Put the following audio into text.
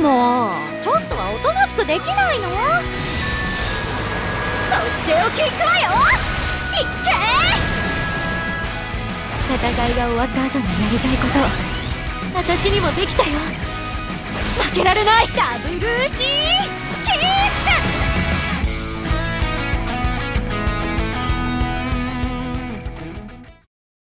もうちょっとはおとなしくできないの？とっておきいくわよ。いっけー。戦いが終わった後にやりたいこと私にもできたよ。負けられない。WC